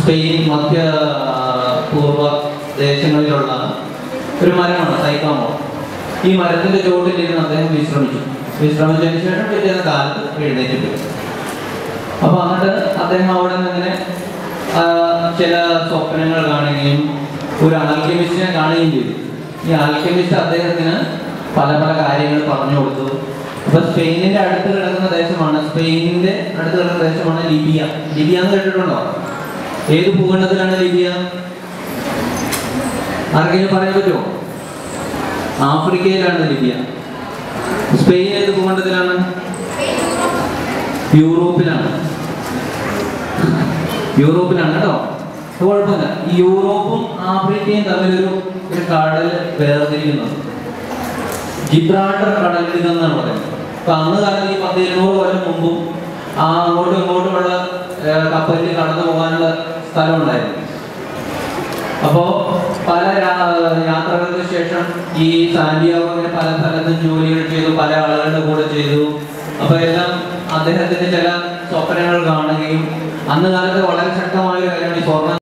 Spain മധ്യ പൂർവ്വ ദേശങ്ങളിലുള്ള ഒരു മരമാണ് സൈക്കാമോ. ഈ മരത്തിന്റെ ചുവട്ടിലിരുന്ന് അദ്ദേഹം വിശ്രമിച്ചതിന് ശേഷം പിറ്റേന്ന് കാലത്ത് എഴുന്നേറ്റ് പോയി. അപ്പൊ എന്നിട്ട് അദ്ദേഹം അവിടെ നിന്ന് ഇങ്ങനെ ചില സ്വപ്നങ്ങൾ കാണുകയും ഒരു ആൽക്കെമിസ്റ്റിനെ കാണുകയും ചെയ്തു. ഈ ആൽക്കെമിസ്റ്റ് അദ്ദേഹത്തിന് പല പല കാര്യങ്ങൾ പറഞ്ഞു കൊടുത്തു. അപ്പൊ സ്പെയിനിന്റെ അടുത്ത് കിടക്കുന്ന ദേശമാണ് ലിബിയ. ലിബിയ എന്ന് കേട്ടിട്ടുണ്ടോ? ഏത് ഭൂഖണ്ഡത്തിലാണ് ലിബിയ? ആർക്കെങ്കിലും പറയാൻ പറ്റുമോ? ആഫ്രിക്കയിലാണ് ലിബിയ. സ്പെയിൻ ഏത് ഭൂഖണ്ഡത്തിലാണ്? യൂറോപ്പിലാണ് കേട്ടോ. കുഴപ്പമില്ല. ഈ യൂറോപ്പും ആഫ്രിക്കയും തമ്മിലൊരു കടൽ വേർതിരിക്കുന്നത് ജിബ്രാൾട്ടർ കടലിടുക എന്നാണ് പറയുന്നത്. അപ്പൊ അന്ന് കാലത്ത് ഈ 10-200 കൊല്ലം മുമ്പും അങ്ങോട്ടും ഇങ്ങോട്ടുമുള്ള കപ്പലിൽ കടന്നു പോകാനുള്ള സ്ഥലം ഉണ്ടായിരുന്നു. അപ്പോ പല യാത്രകൾക്ക് ശേഷം ഈ സാന്റിയാഗോ പല സ്ഥലത്തും ജോലികൾ ചെയ്തു, പല ആളുകളുടെ കൂടെ ചെയ്തു. അപ്പൊ എല്ലാം അദ്ദേഹത്തിന്റെ ചില സ്വപ്നങ്ങൾ കാണുകയും അന്ന് കാലത്ത് വളരെ ശക്തമായ ഒരു കാര്യമാണ് ഈ സ്വർണ്ണ